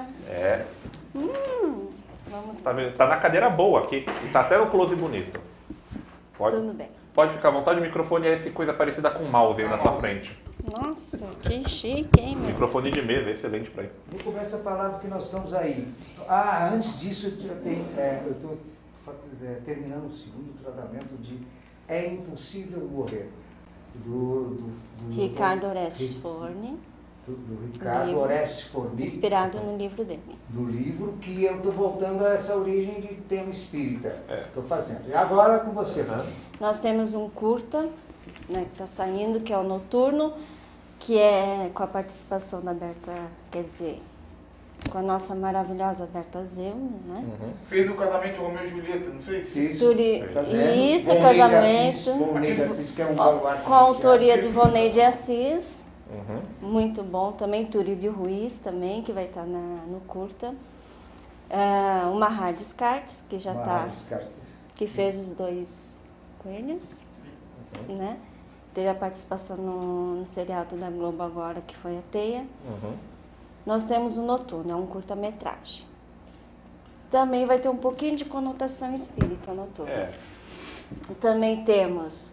Vamos Tá na cadeira boa aqui. Tá até no close bonito. Tudo bem. Pode ficar à vontade, o microfone é essa coisa parecida com um mouse aí na sua frente. Nossa, que chique, hein, meu? Microfone de mesa, excelente para ir. Vou começar a falar do que nós estamos aí. Antes disso, eu estou terminando o segundo tratamento de É Impossível Morrer, do Ricardo Orestes Forni. do Ricardo livro, Orestes Formiga. inspirado no livro dele. Do livro, que eu estou voltando a essa origem de tema espírita. Estou fazendo. E agora com você, Fernando. Nós temos um curta, né, que está saindo, que é o Noturno, que é com a participação da Berta, quer dizer, com a nossa maravilhosa Berta Zeume, né? Fez o casamento Romeu e Julieta, não fez? Isso, casamento. Com a autoria do Volney de Assis. Muito bom também. Turíbio Ruiz também, que vai estar no curta. O Mahar Descartes, que já está. Que fez os 2 coelhos, né? Teve a participação no seriado da Globo agora, que foi a Teia. Nós temos o Noturno, é um curta-metragem. Também vai ter um pouquinho de conotação espírita Noturno. Também temos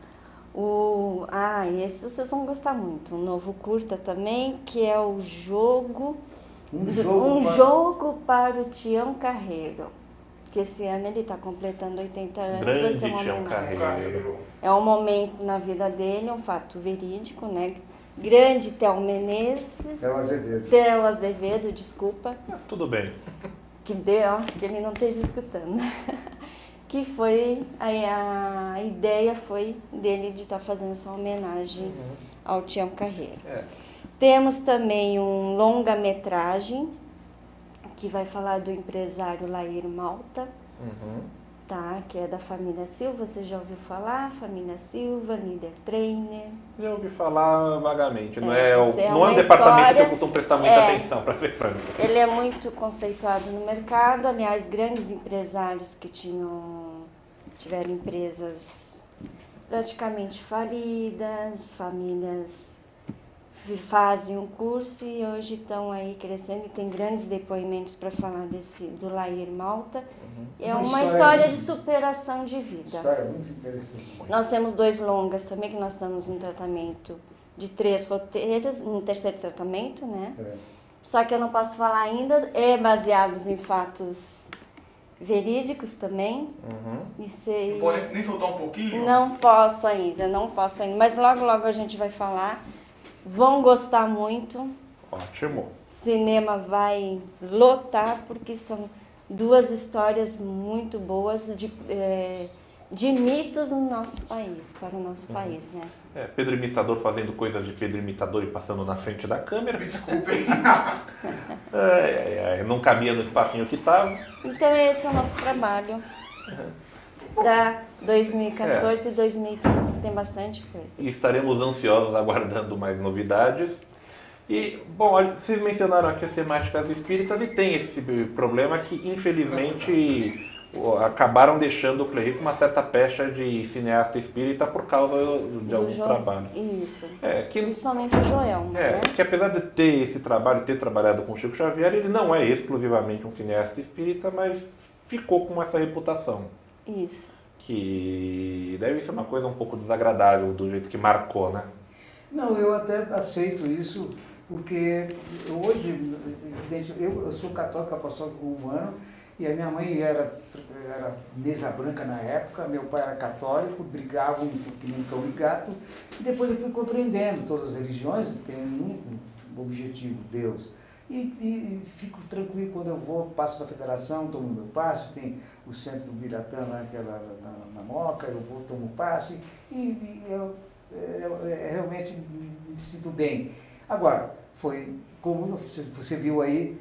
esse vocês vão gostar muito, um novo curta também, que é o jogo... Um jogo para o Tião Carreiro. Que esse ano ele está completando 80 anos. Grande Tião Carreiro. É um momento na vida dele, é um fato verídico, né? Grande Theo Menezes. Theo Azevedo, desculpa. Tudo bem. Que ele não esteja escutando. Que foi, a ideia foi dele de estar fazendo essa homenagem ao Tião Carreiro. Temos também um longa-metragem, que vai falar do empresário Lair Malta, tá? Que é da família Silva, você já ouviu falar? Família Silva, líder trainer. Já ouvi falar vagamente, não é um departamento história, que eu costumo prestar muita atenção, para ser franco. Ele é muito conceituado no mercado, aliás, grandes empresários que tiveram empresas praticamente falidas, famílias fazem um curso e hoje estão aí crescendo e tem grandes depoimentos para falar do Lair Malta. É uma história de superação de vida. História muito interessante. Nós temos 2 longas também, que nós estamos em tratamento de 3 roteiros, no 3º tratamento, né? Só que eu não posso falar ainda, baseados em fatos verídicos também. Não pode nem soltar um pouquinho? Não posso ainda, mas logo a gente vai falar. Vão gostar muito. Ótimo. Cinema vai lotar, porque são 2 histórias muito boas de mitos no nosso país, para o nosso país, né? Pedro Imitador fazendo coisas de Pedro Imitador e passando na frente da câmera. Desculpem. Não cabia no espacinho que estava. Então esse é o nosso trabalho. Para 2014 e 2015, que tem bastante coisa. E estaremos ansiosos aguardando mais novidades. E, bom, vocês mencionaram aqui as temáticas espíritas e tem esse problema que, infelizmente, acabaram deixando o Clerry com uma certa pecha de cineasta espírita por causa de alguns trabalhos. Isso. Principalmente o Joel. Né? Que apesar de ter esse trabalho, ter trabalhado com o Chico Xavier, ele não é exclusivamente um cineasta espírita, mas ficou com essa reputação. Isso. Que deve ser uma coisa um pouco desagradável do jeito que marcou, né? Não, eu até aceito isso, porque hoje, eu sou católico apostólico com 1 ano, e a minha mãe era mesa branca na época, meu pai era católico, brigavam que nem cão e gato, e depois eu fui compreendendo todas as religiões, tem um objetivo, Deus. E fico tranquilo quando eu vou, passo da federação, tomo meu passe, tem o centro do Biratã lá, que é lá na Moca, eu vou, tomo passe, e eu realmente me sinto bem. Agora, foi como você viu aí,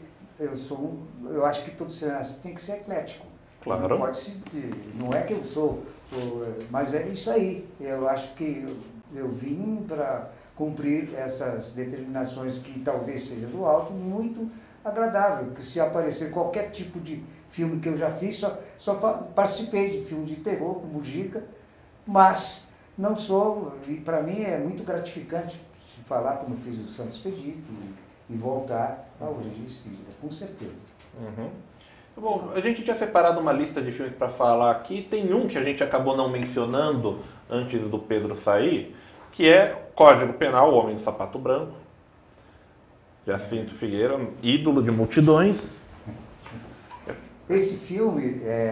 eu acho que todo cineasta tem que ser eclético. Claro. Não é que eu sou, mas é isso aí. Eu acho que eu vim para cumprir essas determinações que talvez seja do alto, muito agradável, porque se aparecer qualquer tipo de filme que eu já fiz, só participei de filme de terror, com Mujica, mas não sou, e para mim é muito gratificante falar como fiz o Santo Expedito e voltar à origem espírita, com certeza. Bom, a gente tinha separado uma lista de filmes para falar aqui, tem um que a gente acabou não mencionando antes do Pedro sair, que é Código Penal, O Homem do Sapato Branco, Jacinto Figueira, ídolo de multidões. Esse filme,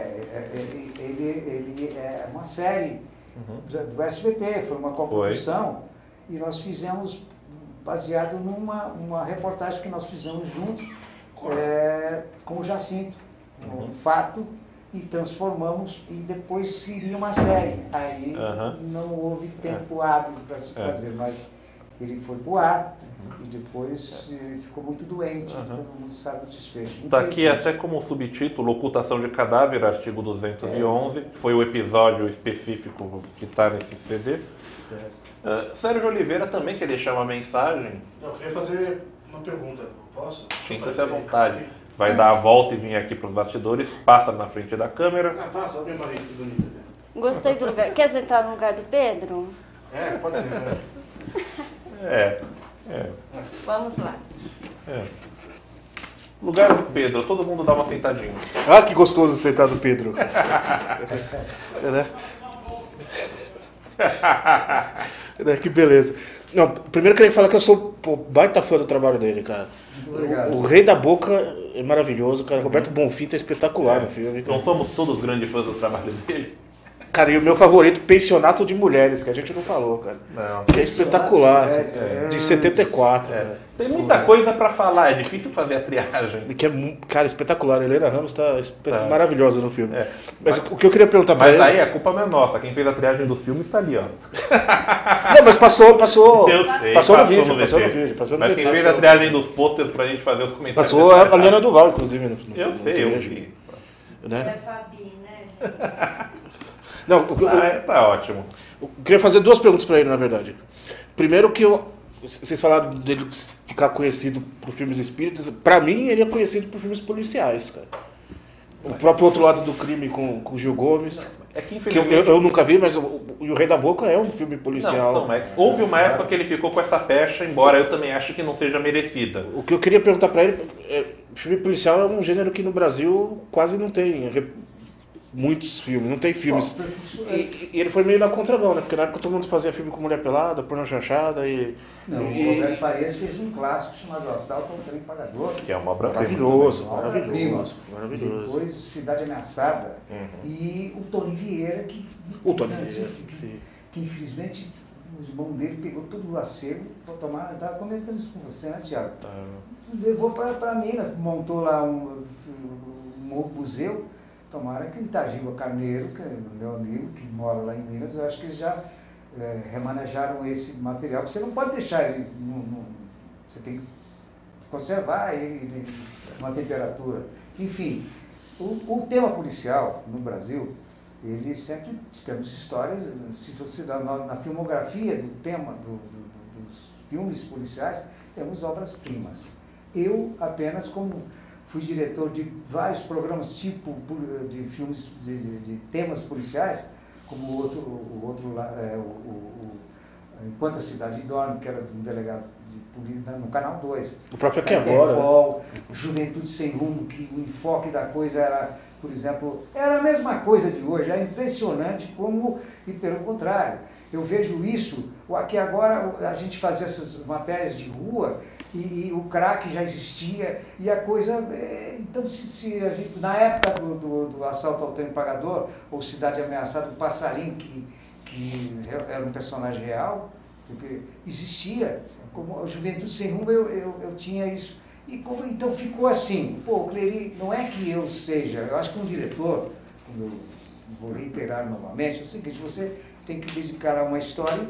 ele é uma série do SBT, foi uma coprodução, e nós fizemos baseado numa reportagem que nós fizemos juntos com o Jacinto, um fato, e transformamos, e depois seria uma série. Aí não houve tempo hábil para se fazer, mas ele foi pro ar, e depois ele ficou muito doente, todo mundo sabe o desfecho. Está aqui até como subtítulo, Ocultação de Cadáver, artigo 211, que foi o episódio específico que está nesse CD. Sérgio Oliveira também quer deixar uma mensagem. Eu queria fazer uma pergunta, posso? Sinta-se à vontade. Vai dar a volta e vir aqui para os bastidores, passa na frente da câmera. Passa, olha a minha barriga, que bonita. Gostei do lugar. Quer sentar no lugar do Pedro? Pode ser. Vamos lá. Lugar do Pedro, todo mundo dá uma sentadinha. Ah, que gostoso sentar do Pedro. Que beleza. Não, primeiro eu queria falar que eu sou baita fã do trabalho dele, cara. Muito obrigado. O Rei da Boca é maravilhoso, cara. Roberto Bonfim tá espetacular no filme. Não somos todos grandes fãs do trabalho dele? Cara, e o meu favorito, Pensionato de Mulheres, que a gente não falou, cara. Não. Que é espetacular, de 74. Cara. Tem muita coisa pra falar, é difícil fazer a triagem. Que é, cara, espetacular. A Helena Ramos tá maravilhosa no filme. Mas o que eu queria perguntar pra ele... Mas aí a culpa não é nossa, quem fez a triagem dos filmes tá ali, ó. Não, mas passou Eu sei, passou no vídeo. Mas quem fez a triagem dos posters pra gente fazer os comentários... Passou a Liana Duval, inclusive. Eu sei, eu vi. É Fabi, né, gente? Não, tá ótimo. Eu queria fazer duas perguntas para ele, na verdade. Primeiro que vocês falaram dele ficar conhecido por filmes espíritas. Para mim, ele é conhecido por filmes policiais, cara. O próprio Outro Lado do Crime com o Gil Gomes. Que eu nunca vi, mas o Rei da Boca é um filme policial. Houve uma época que ele ficou com essa pecha, embora eu também ache que não seja merecida. O que eu queria perguntar para ele filme policial é um gênero que no Brasil quase não tem muitos filmes, não tem filmes. E ele foi meio na contramão, né? Porque na época todo mundo fazia filme com mulher pelada, pornô chanchada e... Não, o Roberto Farias fez um clássico chamado Assalto ao Trem Pagador. Que é uma obra maravilhoso. Depois Cidade Ameaçada e o Tony Vieira, que infelizmente o irmão dele pegou todo o acervo para tomar. Estava comentando isso com você, né, Thiago? Levou para Minas, montou lá um museu. Tomara que o Itagiba Carneiro, que é meu amigo, que mora lá em Minas, eu acho que eles já remanejaram esse material, que você não pode deixar ele, você tem que conservar ele numa temperatura. Enfim, o tema policial no Brasil, ele sempre, temos histórias, se você dá na filmografia do tema dos filmes policiais, temos obras-primas. Eu apenas como... Fui diretor de vários programas tipo de filmes de temas policiais, como o outro Enquanto a Cidade Dorme, que era um delegado de polícia no Canal 2. O próprio Aqui Agora. Juventude Sem Rumo, que o enfoque da coisa era, por exemplo, era a mesma coisa de hoje. É impressionante como, e pelo contrário, eu vejo isso, Aqui Agora a gente fazia essas matérias de rua, e o crack já existia, e a coisa... Então, se a gente, na época do Assalto ao Trem Pagador, ou Cidade Ameaçada, o Passarinho, que era um personagem real, porque existia, como a Juventude Sem Rumo, eu tinha isso. E como, então ficou assim, Clery, não é que eu seja, eu acho que um diretor, como eu vou reiterar novamente, é o seguinte, você tem que dedicar a uma história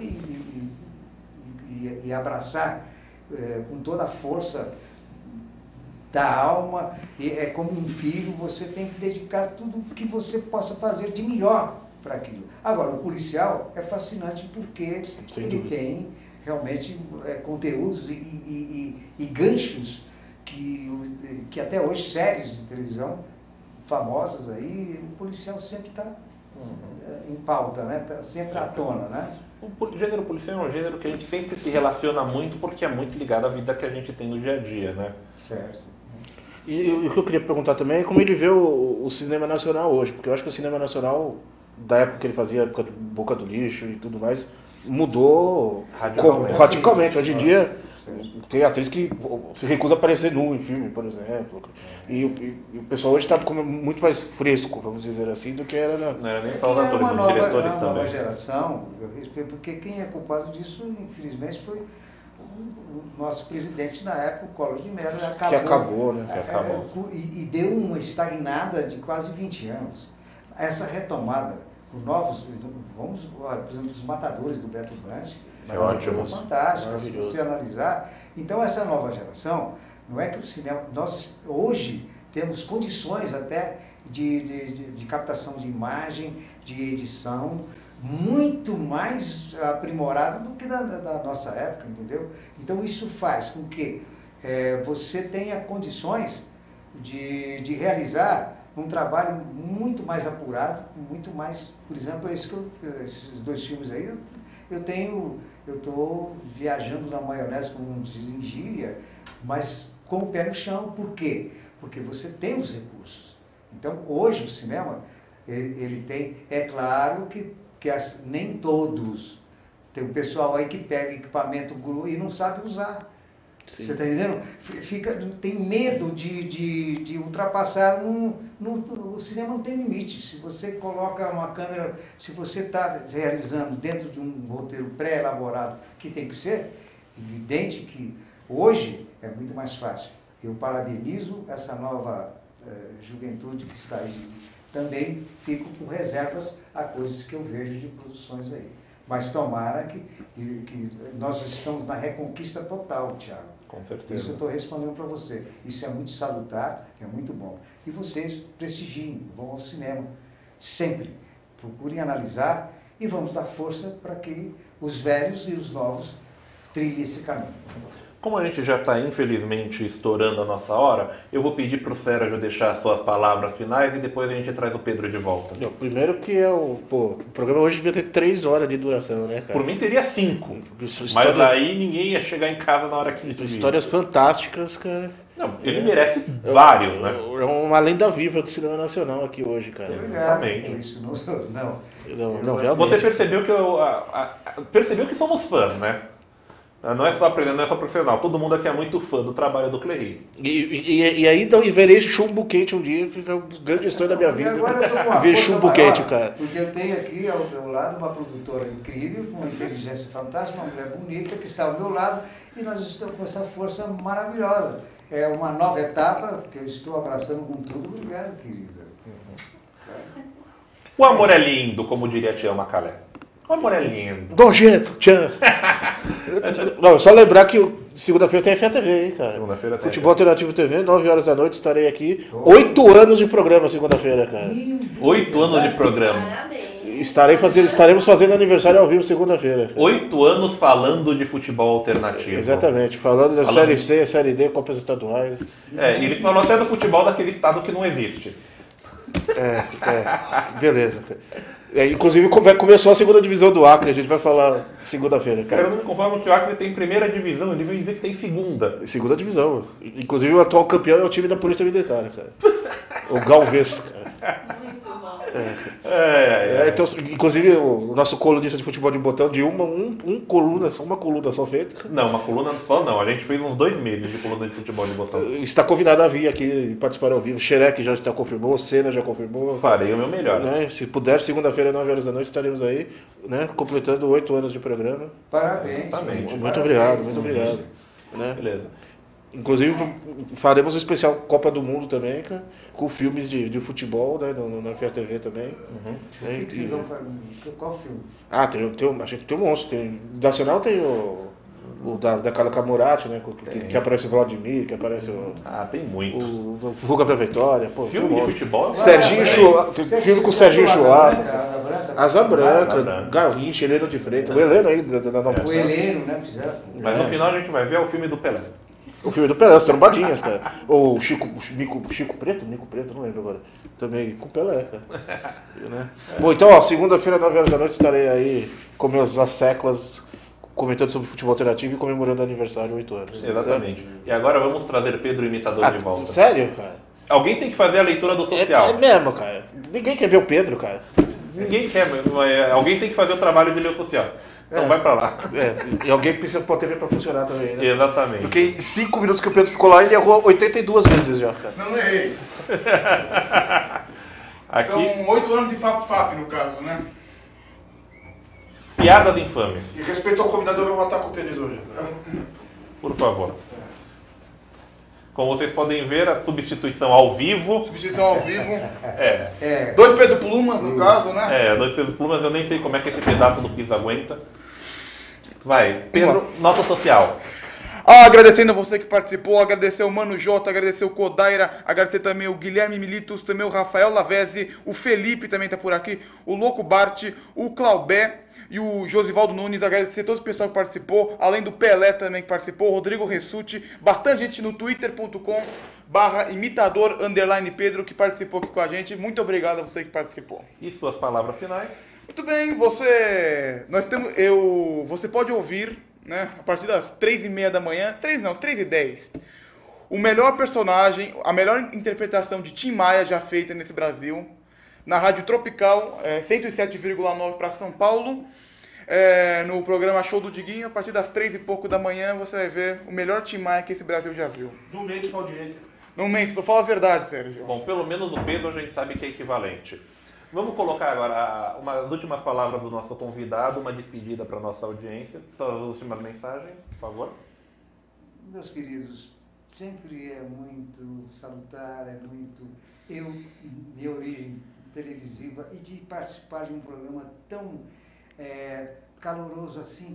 e abraçar com toda a força da alma, é como um filho, você tem que dedicar tudo o que você possa fazer de melhor para aquilo. Agora, o policial é fascinante porque ele tem realmente conteúdos e ganchos que até hoje, séries de televisão famosas aí, o policial sempre está em pauta, né? Tá sempre à tona, né? O gênero policial é um gênero que a gente sempre se relaciona muito porque é muito ligado à vida que a gente tem no dia a dia, né? Certo. E o que eu queria perguntar também é como ele vê o cinema nacional hoje, porque eu acho que o cinema nacional, da época que ele fazia, a época do Boca do Lixo e tudo mais, mudou radicalmente. Hoje em dia tem atriz que se recusa a aparecer nu em filme, por exemplo. E o pessoal hoje está muito mais fresco, vamos dizer assim, do que era Não era nem só os atores, os diretores também. É uma nova geração, eu respeito, porque quem é culpado disso, infelizmente, foi o nosso presidente na época, o Collor de Mello, Que acabou, né? E deu uma estagnada de quase 20 anos. Essa retomada, os novos, olha, por exemplo, os Matadores do Beto Brandt, ótimo, fantástico, se você analisar. Então, essa nova geração, não é que o cinema... Nós, hoje, temos condições até de captação de imagem, de edição, muito mais aprimorado do que da nossa época, entendeu? Então, isso faz com que você tenha condições de realizar um trabalho muito mais apurado, muito mais, por exemplo, esses dois filmes aí, eu estou viajando na maionese, como dizem em gíria, mas com o pé no chão. Por quê? Porque você tem os recursos. Então, hoje o cinema, ele tem, é claro que nem todos, tem um pessoal aí que pega equipamento e não sabe usar. Sim. Você está entendendo? Tem medo de ultrapassar. O cinema não tem limite. Se você coloca uma câmera, se você está realizando dentro de um roteiro pré-elaborado que tem que ser, evidente que hoje é muito mais fácil. Eu parabenizo essa nova juventude que está aí. Também fico com reservas a coisas que eu vejo de produções aí. Mas tomara que nós estamos na reconquista total, Thiago. Com certeza. Isso eu estou respondendo para você. Isso é muito salutar, é muito bom. E vocês prestigiem, vão ao cinema. Sempre. Procurem analisar e vamos dar força para que os velhos e os novos trilhem esse caminho. Como a gente já está, infelizmente, estourando a nossa hora, eu vou pedir para o Sérgio deixar as suas palavras finais e depois a gente traz o Pedro de volta. Primeiro que o programa hoje devia ter 3 horas de duração, né, cara? Por mim teria 5, mas aí ninguém ia chegar em casa na hora que ele Histórias fantásticas, cara. Não, ele merece vários, né? É uma lenda viva do cinema nacional aqui hoje, cara. Exatamente. Isso, não, realmente. Você percebeu que percebeu que somos fãs, né? Não é só profissional, todo mundo aqui é muito fã do trabalho do Clery. E aí verei chumbo quente um dia, que é um grande sonho da minha vida. Ver chumbo quente, cara. Porque eu tenho aqui ao meu lado uma produtora incrível, com uma inteligência fantástica, uma mulher bonita que está ao meu lado e nós estamos com essa força maravilhosa. É uma nova etapa que eu estou abraçando com tudo. Obrigado, querida. O amor é lindo, como diria a tia Macalé. O amor é lindo. Nojento, tchan. Não, só lembrar que segunda-feira tem FATV, hein, cara. Segunda-feira tem Futebol Alternativo TV, 9 horas da noite, estarei aqui. 8 anos de programa segunda-feira, cara. 8 anos de programa. Estaremos fazendo aniversário ao vivo segunda-feira. 8 anos falando de futebol alternativo. Exatamente, falando da Série C, Série D, Copas Estaduais. E ele falou até do futebol daquele estado que não existe. Beleza, cara. Inclusive começou a segunda divisão do Acre, a gente vai falar segunda-feira. Cara, eu não me conformo que o Acre tem primeira divisão, ele vai dizer que tem segunda. Segunda divisão. Inclusive o atual campeão é o time da Polícia Militar, cara. O Galvez, cara. Então, inclusive o nosso colunista de futebol de botão de uma coluna só feita. Não, uma coluna só não. A gente fez uns 2 meses de coluna de futebol de botão. Está convidado a vir aqui e participar ao vivo. Xerec já está confirmou, Senna já confirmou. Farei o meu melhor. Né? Se puder, segunda-feira, 9 horas da noite, estaremos aí, né? Completando 8 anos de programa. Parabéns. Muito obrigado. Né? Beleza. Inclusive, faremos um especial Copa do Mundo também, cara, com filmes de futebol, né, na FATV também. O que vocês vão fazer? Qual filme? A gente tem um monstro. Nacional tem o da Carla Camurati, né, que aparece o Vladimir, que aparece o... tem muitos. O Fuga pra Vitória. Pô, filme de futebol? Serginho Chua, filme com o Serginho Chua. Asa Branca, Garrincha, Heleno de Freitas. O Heleno aí, da Nova O Heleno, né? Mas no final a gente vai ver o filme do Pelé. O filme do Pelé, os trombadinhas, cara. Ou Chico Preto, não lembro agora. Também com Pelé, cara. Né? Bom, então, segunda-feira, 9 horas da noite, estarei aí com meus asseclas comentando sobre futebol alternativo e comemorando o aniversário 8 anos. Exatamente. Certo? E agora vamos trazer Pedro Imitador de volta. Sério, cara? Alguém tem que fazer a leitura do social. É mesmo, cara. Ninguém quer ver o Pedro, cara. Ninguém quer, mas alguém tem que fazer o trabalho de ler o social. Então vai pra lá. E alguém precisa pôr a TV pra funcionar também, né? Exatamente. Porque em 5 minutos que o Pedro ficou lá, ele errou 82 vezes já, cara. Não errei. Aqui... São 8 anos de FAP, no caso, né? Piadas infames. E respeito ao convidado, eu não vou matar com o tênis hoje. Por favor. Como vocês podem ver, a substituição ao vivo. Substituição ao vivo. É. 2 pesos plumas, no caso, né? 2 pesos plumas, eu nem sei como é que esse pedaço do piso aguenta. Vai, Pedro, nota social. Agradecendo a você que participou, agradecer o Mano Jota, agradecer o Kodaira, agradecer também o Guilherme Militos, também o Rafael Lavezzi, o Felipe também tá por aqui, o Louco Bart, o Claubé e o Josivaldo Nunes, agradecer todo o pessoal que participou, além do Pelé também que participou, o Rodrigo Ressuti, bastante gente no twitter.com/imitador_Pedro que participou aqui com a gente. Muito obrigado a você que participou. E suas palavras finais? Muito bem, você pode ouvir, né, a partir das 3h30 da manhã, 3h10, o melhor personagem, a melhor interpretação de Tim Maia já feita nesse Brasil, na Rádio Tropical, 107,9 para São Paulo, no programa Show do Diguinho, a partir das 3 e pouco da manhã, você vai ver o melhor Tim Maia que esse Brasil já viu. Não mente pra audiência. Não mente, tu fala a verdade, Sérgio. Bom, pelo menos o Pedro a gente sabe que é equivalente. Vamos colocar agora as últimas palavras do nosso convidado, uma despedida para a nossa audiência. Suas últimas mensagens, por favor. Meus queridos, sempre é muito salutar, minha origem televisiva, e de participar de um programa tão caloroso assim,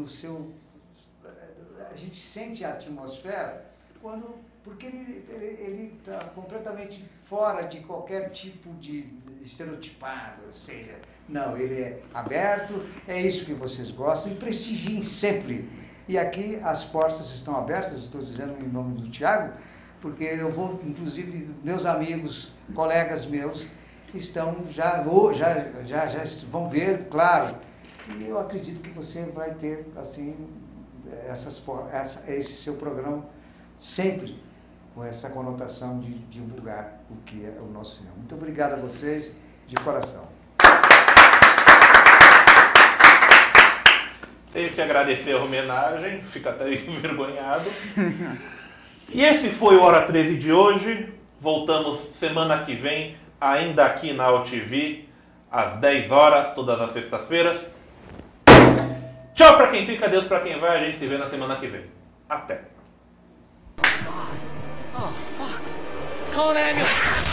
a gente sente a atmosfera, porque ele está completamente fora de qualquer tipo de estereotipado, ou seja, não, ele é aberto, é isso que vocês gostam, e prestigiem sempre. E aqui as portas estão abertas, estou dizendo em nome do Thiago, porque eu vou, inclusive, meus amigos, colegas meus, já vão ver, claro, e eu acredito que você vai ter, assim, esse seu programa sempre com essa conotação de divulgar o que é o nosso cinema. Muito obrigado a vocês, de coração. Tenho que agradecer a homenagem, fica até envergonhado. E esse foi o Hora 13 de hoje. Voltamos semana que vem, ainda aqui na UTV, às 10 horas, todas as sextas-feiras. Tchau pra quem fica, Deus pra quem vai. A gente se vê na semana que vem. Até. Oh, fuck. Call an ambulance.